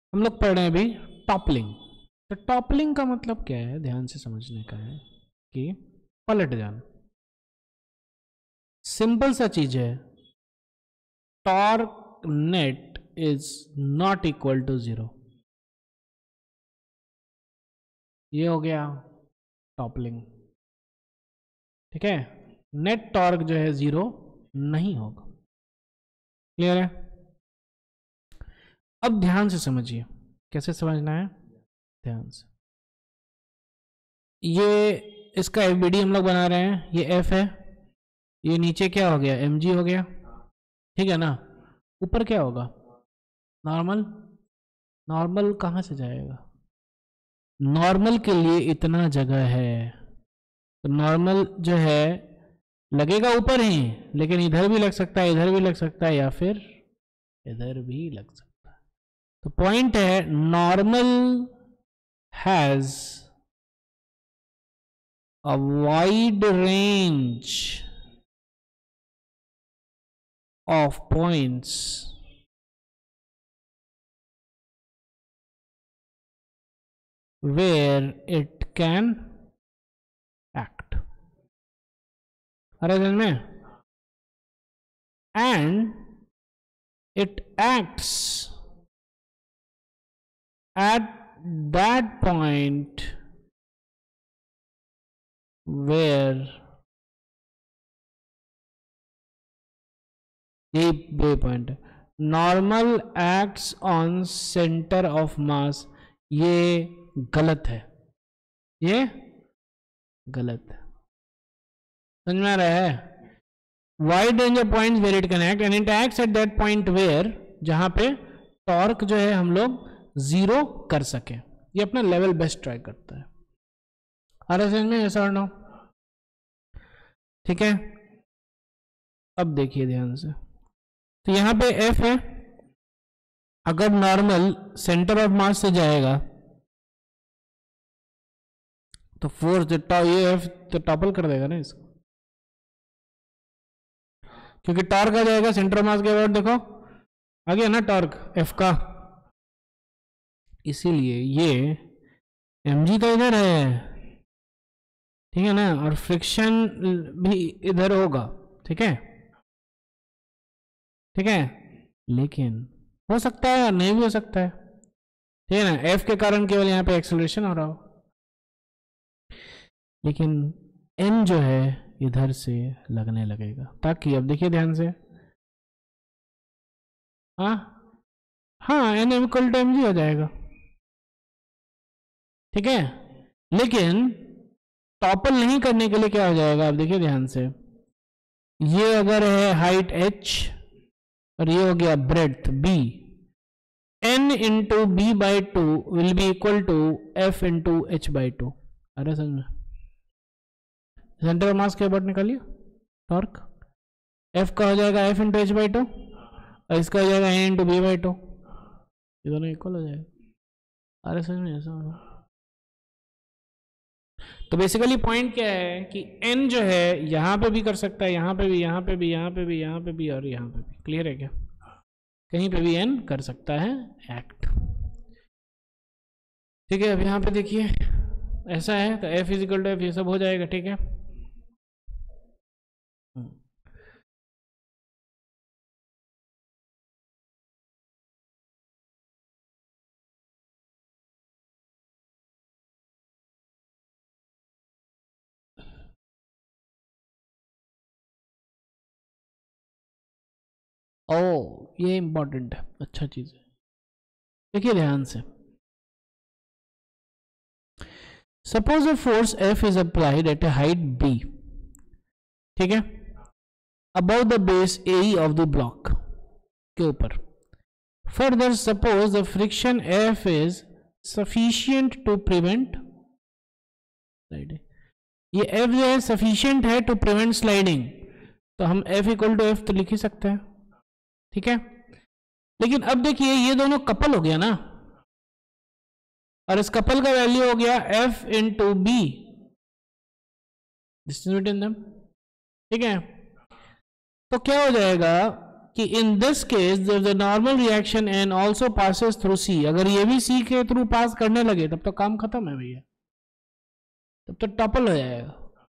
हम लोग पढ़ रहे हैं अभी टॉपलिंग। तो टॉपलिंग का मतलब क्या है, ध्यान से समझने का है कि पलट जाना। सिंपल सा चीज है, torque net is not equal to 0। ये हो गया टॉपलिंग। ठीक है, नेट टॉर्क जो है 0 नहीं होगा। क्लियर है? अब ध्यान से समझिए, कैसे समझना है, ध्यान से। ये इसका एफबीडी हम लोग बना रहे हैं, ये एफ है, ये नीचे क्या हो गया, एम जी हो गया। ठीक है ना? ऊपर क्या होगा, नॉर्मल। नॉर्मल कहाँ से जाएगा, नॉर्मल के लिए इतना जगह है, तो नॉर्मल जो है लगेगा ऊपर ही, लेकिन इधर भी लग सकता है, इधर भी लग सकता है, या फिर इधर भी लग सकता है। तो पॉइंट है, normal has a wide range of points where it can act। अरे समझ में? and it acts at that point where ये पॉइंट है, normal acts on centre of mass. ये गलत है, ये गलत है। समझ में आ रहा है? Wide range of points where it can act and it acts at that point where, जहां पे टॉर्क जो है हम लोग 0 कर सके। ये अपना लेवल बेस्ट ट्राई करता है। आ रहा समझ में, ऐसा और नो? ठीक है, अब देखिए ध्यान से। तो यहां पे एफ है, अगर नॉर्मल सेंटर ऑफ मास से जाएगा तो फोर्स ये एफ तो टॉपल कर देगा ना इसको, क्योंकि टॉर्क आ जाएगा सेंटर ऑफ मास के बाद, देखो आ गया ना टॉर्क एफ का। इसीलिए ये mg तो इधर है, ठीक है ना, और फ्रिक्शन भी इधर होगा। ठीक है, ठीक है, लेकिन हो सकता है नहीं भी हो सकता है। ठीक है ना, एफ के कारण केवल यहाँ पे एक्सेलरेशन हो रहा हो, लेकिन एन जो है इधर से लगने लगेगा, ताकि अब देखिए ध्यान से, हाँ N equal to M G हो जाएगा। ठीक है, लेकिन टॉपल नहीं करने के लिए क्या हो जाएगा, अब देखिए ध्यान से, ये अगर है हाइट h और ये हो गया breadth b, n into B by 2 will be equal to f into h by 2। अरे समझ में, सेंटर ऑफ मास के ऊपर निकालिए टॉर्क, f का हो जाएगा f इंटू h बाई 2 और इसका हो जाएगा n इंटू बी बाई 2, ये दोनों इक्वल हो जाएगा। अरे समझ में, ऐसा होगा। तो बेसिकली पॉइंट क्या है कि n जो है यहां पे भी कर सकता है, यहां पे भी, यहां पे भी, यहां पे भी, यहां पे भी और यहां पे भी। क्लियर है क्या? कहीं पे भी n कर सकता है एक्ट। ठीक है, अब यहां पे देखिए ऐसा है, तो f इजिकल टू एफ, ये सब हो जाएगा। ठीक है, ओ ये इंपॉर्टेंट है, अच्छा चीज है। देखिए ध्यान से, suppose a force F is applied at a height B, ठीक है, above the base AE of the block के ऊपर। Further suppose the friction F is sufficient to prevent sliding. ये F जो है सफिशियंट है टू प्रिवेंट स्लाइडिंग, तो हम F इक्वल टू F तो लिख ही सकते हैं। ठीक है, लेकिन अब देखिए ये दोनों कपल हो गया ना, और इस कपल का वैल्यू हो गया F into B, distance between them. ठीक है, तो क्या हो जाएगा, कि in this case the normal reaction N also passes through C, अगर ये भी सी के थ्रू पास करने लगे तब तो काम खत्म है भैया, तब तो टॉपल हो जाएगा.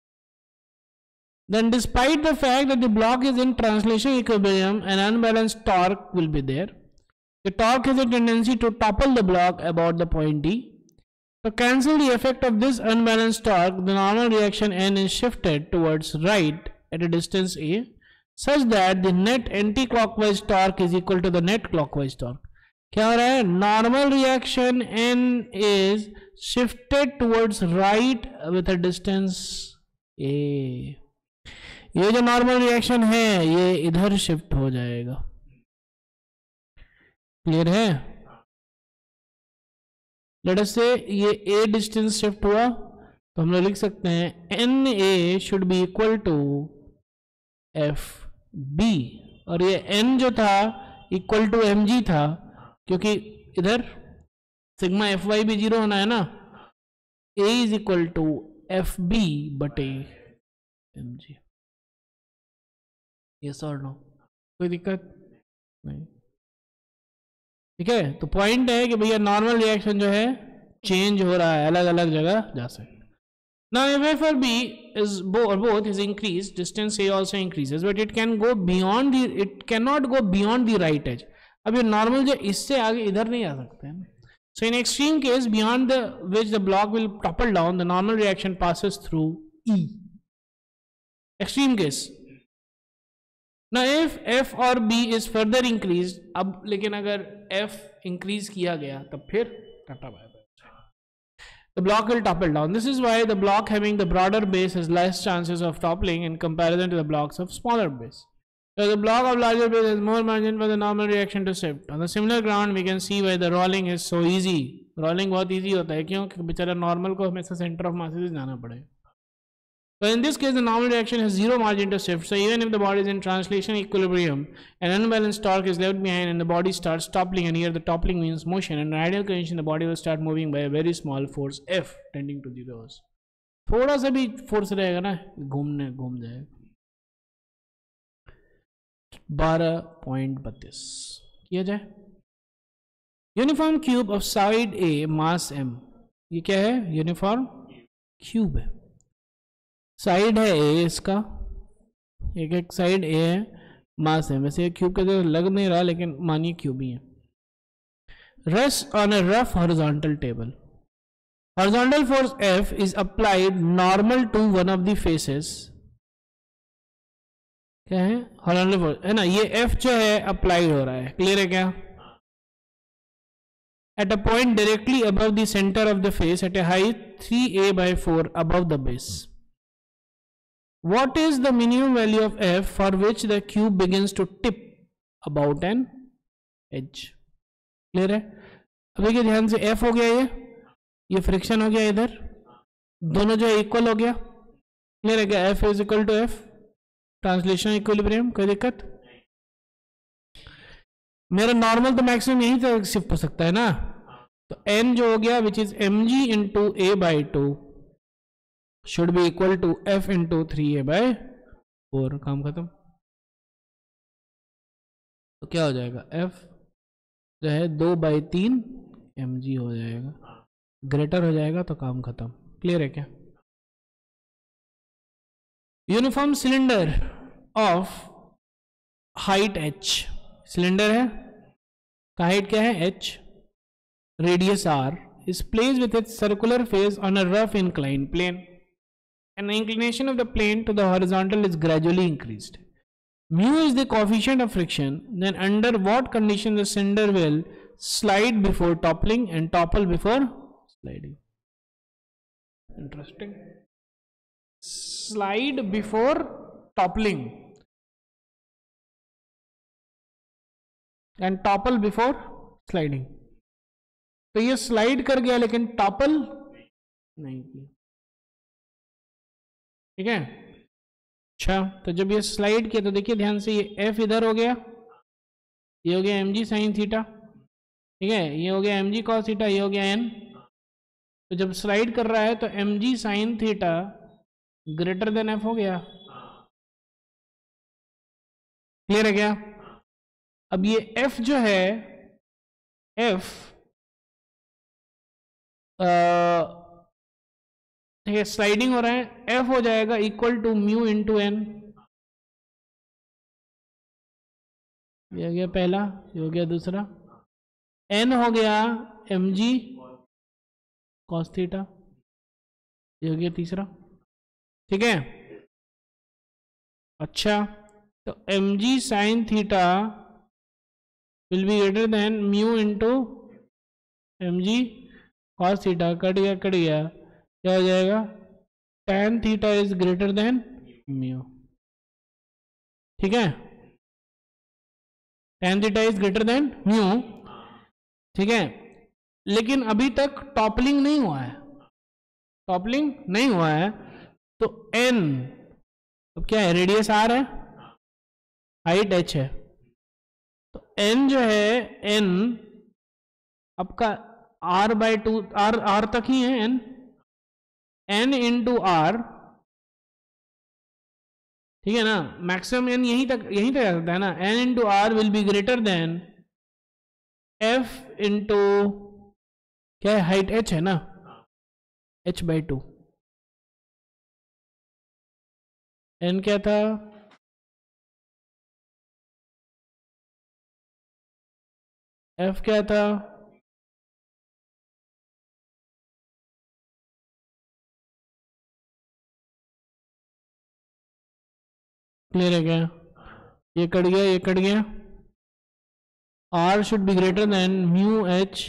Then despite the fact that the block is in translation equilibrium, an unbalanced torque will be there. The torque has a tendency to topple the block about the point D. To cancel the effect of this unbalanced torque, the normal reaction N is shifted towards right at a distance A, such that the net anti-clockwise torque is equal to the net clockwise torque. क्या हो रहा है? Normal reaction N is shifted towards right with a distance A. ये जो normal reaction है ये इधर shift हो जाएगा. क्लियर है? लेट अस से ये ए डिस्टेंस शिफ्ट हुआ तो हम लोग लिख सकते हैं N A should be equal to F B, और ये एन जो था इक्वल टू एम जी था, क्योंकि इधर सिग्मा एफ वाई भी जीरो होना है ना. A is equal to F B बटे एम जी. यस और नो? कोई दिक्कत नहीं. ठीक है, तो पॉइंट है कि भैया नॉर्मल रिएक्शन जो है चेंज हो रहा है, अलग अलग जगह जा सकते. Now if F or B is both is increased, distance A also increases, but it cannot go beyond the right edge. अब ये नॉर्मल जो इससे आगे इधर नहीं आ सकते हैं. So in extreme case beyond which the block will topple down, the normal reaction passes through E. Extreme case. Now if F or B is further increased, अब लेकिन अगर F increase किया गया तब फिर tata bye bye. The block will topple down. This is why the block having the broader base has less chances of toppling in comparison to the blocks of smaller base. So the block of larger base has more margin for the normal reaction to shift. On the similar ground, we can see why the rolling is so easy. Rolling बहुत easy होता है, क्यों? क्योंकि बेचारा normal को हमेशा centre of masses जाना पड़े. But in this case, the normal reaction has zero margin to shift. So even if the body is in translation equilibrium, an unbalanced torque is left behind and the body starts toppling, and here the toppling means motion. And in ideal condition, the body will start moving by a very small force F tending to the reverse. थोड़ा सा भी force रहेगा ना, घूम जाएगा. 12.32 किया जाए. Uniform cube of side A mass m. ये क्या है? यूनिफॉर्म क्यूब है. साइड है ए, इसका एक साइड ए है, मास है. वैसे क्यूब का जो लग नहीं रहा, लेकिन मानिए क्यूब ही है. Rest on a rough horizontal table. Horizontal force F is applied normal to one of the faces. क्या है? हॉरिजॉन्टल फोर्स है ना, ये F जो है अप्लाइड हो रहा है. क्लियर है क्या? At a point directly above the centre of the face at a height 3a/4 above the base. What is the minimum value of F for which the cube begins to tip about an edge? Clear है? अब देखिए ध्यान से, F हो गया, ये friction हो गया, इधर दोनों जो है इक्वल हो गया. क्लियर है क्या? F is equal to F translation equilibrium. कोई दिक्कत? मेरा नॉर्मल तो मैक्सिमम यही तक शिफ्ट हो सकता है ना. तो N जो हो गया which is mg into a/2 should be equal to F into 3a/4. काम खत्म. तो क्या हो जाएगा? F जो है 2/3 mg हो जाएगा. ग्रेटर हो जाएगा तो काम खत्म. क्लियर है क्या? Uniform cylinder of height h. Cylinder है का हाइट क्या है? h. Radius r is placed with its circular face on a rough inclined plane. And the inclination of the plane to the horizontal is gradually increased. Mu is the coefficient of friction. Then under what condition the cylinder will slide before toppling and topple before sliding? Interesting. Slide before toppling and topple before sliding. तो ये slide कर गया लेकिन topple नहीं किया. ठीक है? अच्छा, तो जब ये स्लाइड किया तो देखिए ध्यान से, ये F इधर हो गया, ये हो गया mg साइन थीटा. ठीक है, ये हो गया mg कॉस थीटा, ये हो गया n. तो जब स्लाइड कर रहा है तो mg sine theta greater than F हो गया. क्लियर है क्या? अब ये f जो है, f ठीक है स्लाइडिंग हो रहा है, f हो जाएगा equal to mu into N. ये हो गया पहला, ये हो गया दूसरा, n हो गया mg cos थीटा, ये हो गया तीसरा। ठीक है, अच्छा तो mg sin theta will be greater than mu into mg cos theta, cut गया कट गया, क्या हो जाएगा, tan theta is greater than mu. ठीक है, tan theta is greater than mu. ठीक है, लेकिन अभी तक टॉपलिंग नहीं हुआ है, टॉपलिंग नहीं हुआ है, तो n अब क्या है, रेडियस r है, हाइट h है, तो n जो है, n आपका r बाई टू, r तक ही है, n इंटू r, ठीक है ना, मैक्सिमम n यहीं तक आ सकता है ना, n into R will be greater than f into क्या है, हाइट h है ना, h बाई टू। n क्या था, f क्या था, क्लियर है क्या, ये कट गया ये कट गया, r should be greater than mu h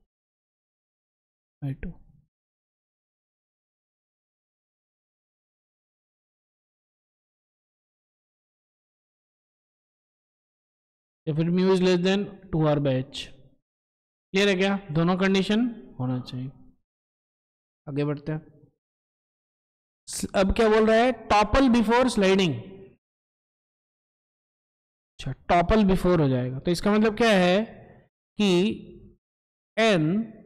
by two. या फिर mu is less than 2r by H. क्लियर है क्या, दोनों कंडीशन होना चाहिए। आगे बढ़ते हैं, अब क्या बोल रहा है, टॉपल बिफोर स्लाइडिंग। अच्छा टॉपल बिफोर हो जाएगा, तो इसका मतलब क्या है कि n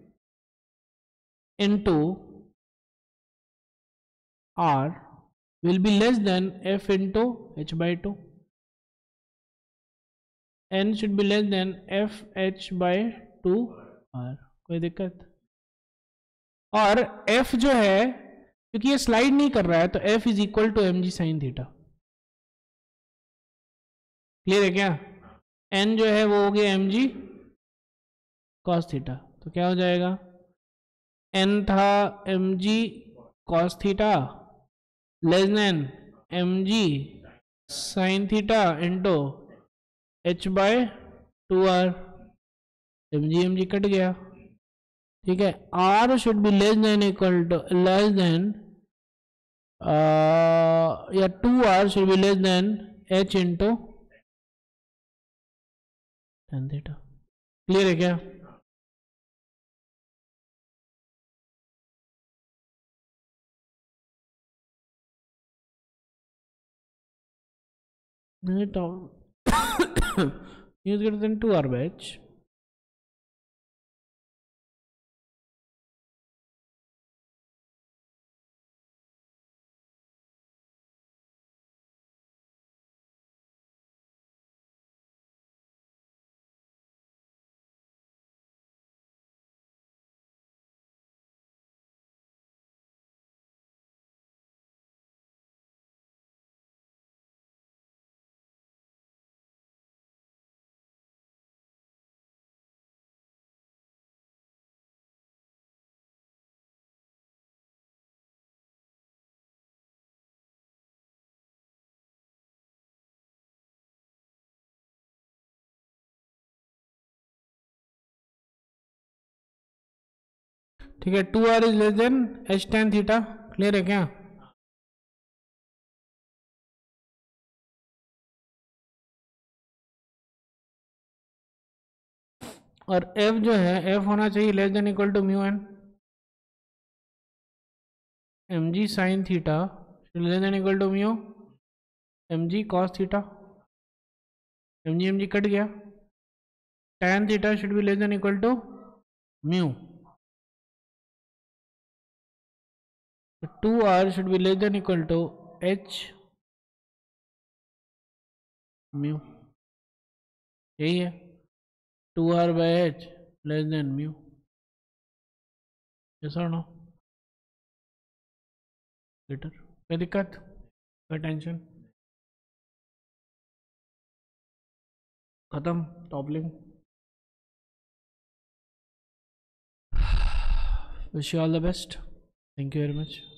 into r will be less than f into h by two, n should be less than f h by two r। कोई दिक्कत, और f जो है क्योंकि ये स्लाइड नहीं कर रहा है, तो f is equal to mg sine theta. Clear है क्या, n जो है वो हो गया mg cos थीटा, तो क्या हो जाएगा, n था mg cos theta less than mg sine theta into h by two R, mg cut गया। ठीक है, r should be less than equal to less than या 2r should be less than h into tan theta. Clear है क्या, is greater than 2r by h। ठीक है, 2r is less than h tan theta. Clear है क्या, और f जो है f होना चाहिए less than equal to mu N, mg sine theta less than equal to mu mg cos theta, mg cut गया, tan theta should be less than equal to mu, 2r should be less than equal to h mu. यही है 2r/h less than mu. Yes और no? Later कोई दिक्कत, कोई tension? खत्म toppling. Wish you all the best, thank you very much.